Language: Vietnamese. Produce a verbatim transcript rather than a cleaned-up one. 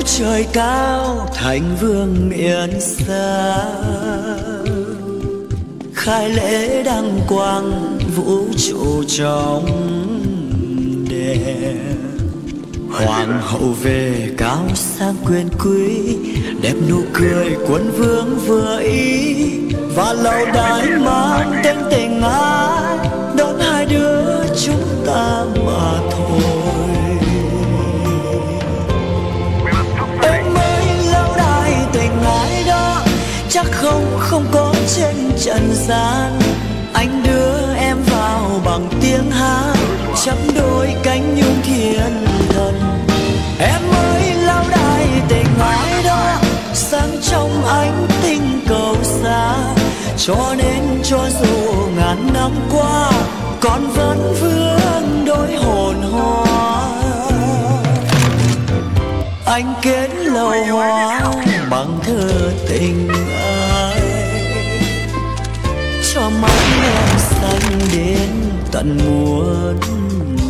trời cao thành vương miền xa, khai lễ đăng quang vũ trụ trong đèn. Hoàng hậu về cao sang quyền quý, đẹp nụ cười quân vương vừa ý, và lâu đài mang tên tình ái đón hai đứa chúng ta mà thôi. Em mới lâu đài tình ái đó chắc không không có trên trần gian. Anh đưa em vào bằng tiếng hát chắp đôi cánh nhung thiên thần. Em mới lâu đài tình ái đó sáng trong ánh tinh cầu xa, cho nên cho dù ngàn năm qua con vẫn vương đôi hồn hoa. Anh kết lâu hoa bằng thơ tình ai, cho mắt em xanh đến tận muôn